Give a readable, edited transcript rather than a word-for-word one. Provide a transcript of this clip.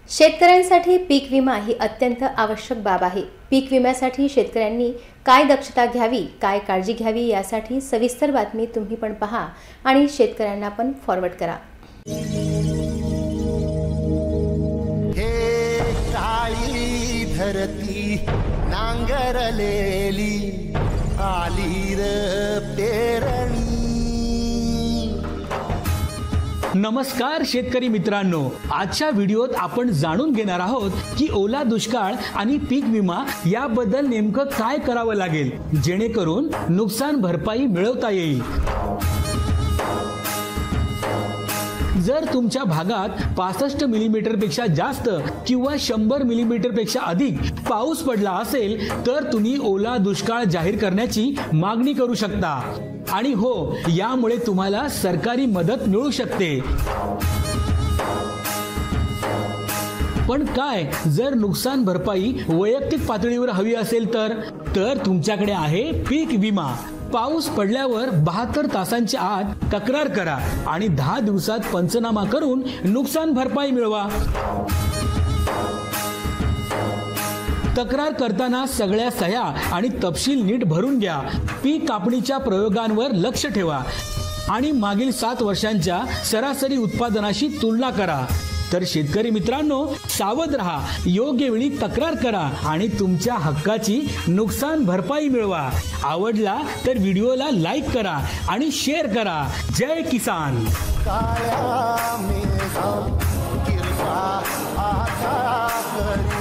शेतकऱ्यांसाठी पीक विमा ही अत्यंत आवश्यक बाब आहे। पीक विम्यासाठी शेतकऱ्यांनी काय दक्षता घ्यावी, काय काळजी घ्यावी यासाठी सविस्तर बातमी तुम्ही पण पहा आणि शेतकऱ्यांना पण फॉरवर्ड करा। हे काळी धरती नांगरलेली आली र पेरणी। नमस्कार शेतकरी मित्रांनो, आजच्या व्हिडिओत आपण जाणून घेणार आहोत की ओला दुष्काळ आणि पीक विमा याबद्दल नेमकं काय करावं लागेल जेणेकरून नुकसान भरपाई मिळवता येईल। जर तुमच्या भागात 65 मिलीमीटर पेक्षा जास्त किंवा 100 मिलीमीटर पेक्षा अधिक पाऊस पडला असेल तर तुम्ही ओला दुष्काळ जाहीर करण्याची मागणी करू शकता आणि हो, यामुळे तुम्हाला सरकारी मदत मिळू शकते। पण काय जर नुकसान भरपाई वैयक्तिक पातळीवर हवी असेल तर तुमच्याकडे आहे पीक विमा। पाऊस पडल्यावर 72 तासांच्या आत तक्रार करा आणि 10 दिवसात पंचनामा करून नुकसान भरपाई मिळवा। तक्रार करताना सगळ्या सह्या आणि तपशील नीट भरून घ्या। पीक कापणीच्या प्रयोगांवर लक्ष ठेवा आणि मागील 7 वर्षांच्या सरासरी उत्पादनाशी तुलना करा। तर शेतकरी मित्रांनो, सावध रहा, योग्य वेळी तक्रार करा आणि तुमच्या हक्काची नुकसान भरपाई मिळवा। आवडला तर व्हिडिओला लाईक करा आणि शेअर करा। जय किसान। काळ्या मेघा किरपा आता करी